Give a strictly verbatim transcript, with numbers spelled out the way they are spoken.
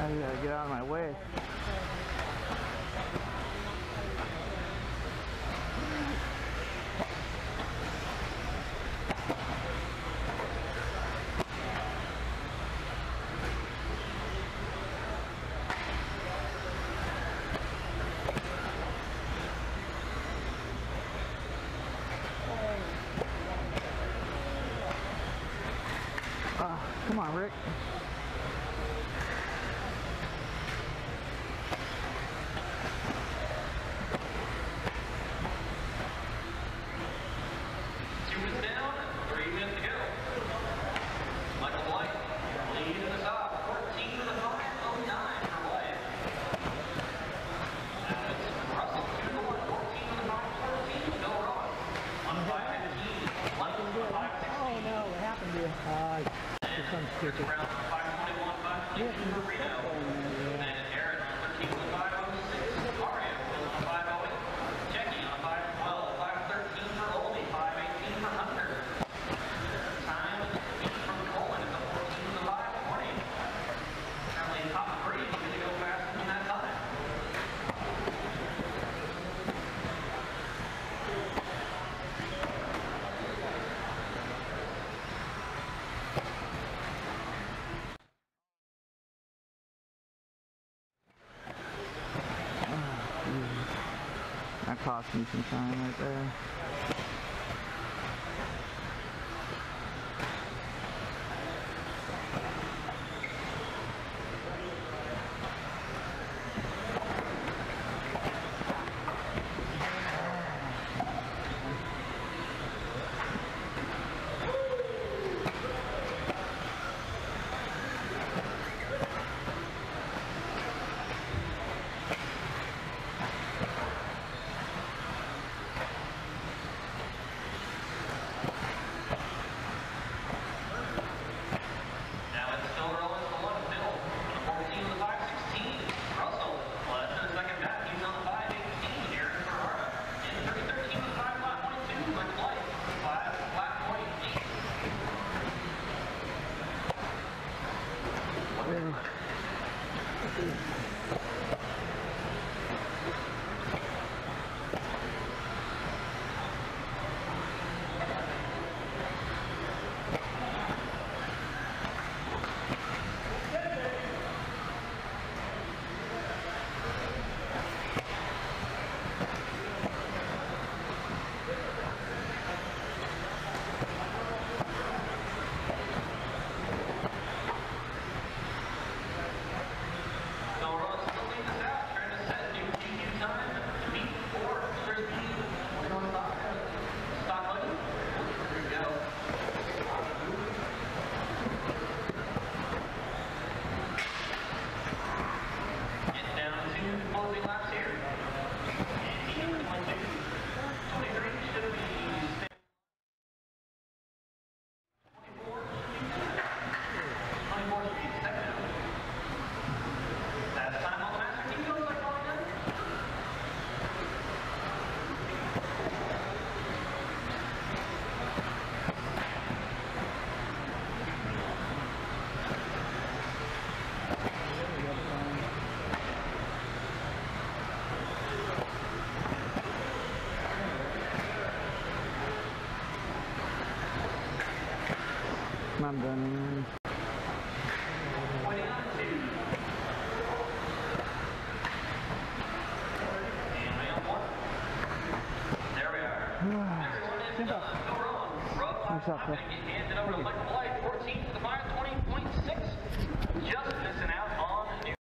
I gotta get out of my way. Oh, come on, Rick. Two is down, three minutes to go. Michael Blythe, lead in the top, fourteen to the five oh nine for Blythe. Now it's Russell, two to the one, fourteen to the five fourteen, Bill Ross. On five fifteen, Michael five sixteen. Oh no, what happened to you? Uh, And Chris Brown on five twenty-one, five twenty-two for Reno. And Aaron on thirteen to the five oh six, Mario on five oh eight. Jackie on five twelve, five thirteen for Oldie, five eighteen for Hunter. Time from Coleman is a fourteen to the five twenty. Apparently top three is going to go faster than that time. That cost me some time right there. Closing laps here. And he number twenty-two. twenty-three should be twenty-four. twenty-four should be second now. That's time on the master team goes like all done. I'm done. twenty-two. And round one. There we are. Everyone is done. Go wrong. Road What's up, not going to get